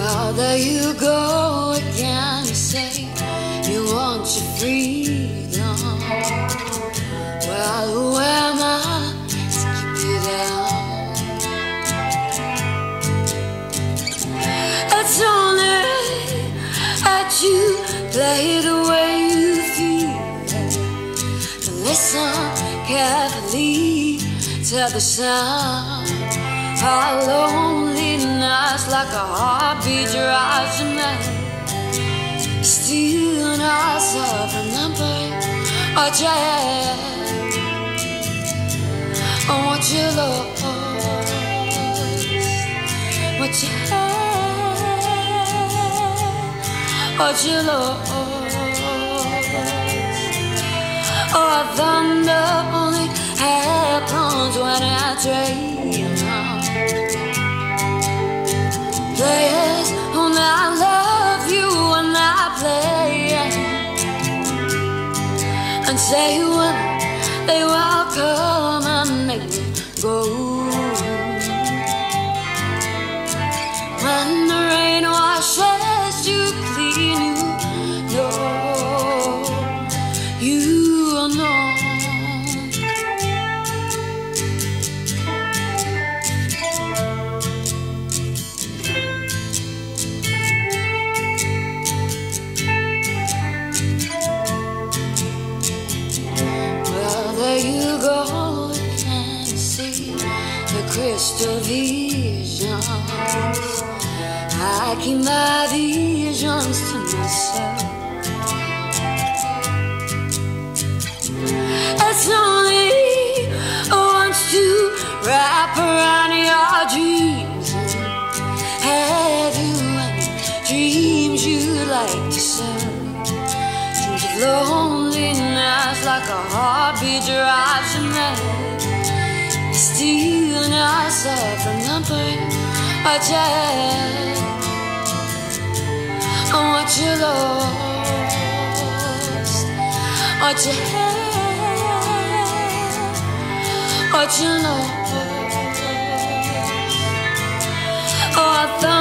Well, there you go again. You say you want your freedom. Well, who am I to keep you down? It's only that you play the way you feel it. To listen carefully to the sound. Our loneliness like a heartbeat drives you mad. Stealing ourselves from number or jazz. On what you lost, what you had, what you lost. Oh, thunder only happens when I dream. Players when I love you when I play, and say when they will come and they will go. When the rain washes you clean, you know. Crystal visions, I keep my visions to myself. It's only once to wrap around your dreams. Have you any dreams you like to sell? Dreams of loneliness like a heartbeat drives you mad. Stealing ourselves from number or jazz. On what you lost, what you had, what you lost. Oh, I thought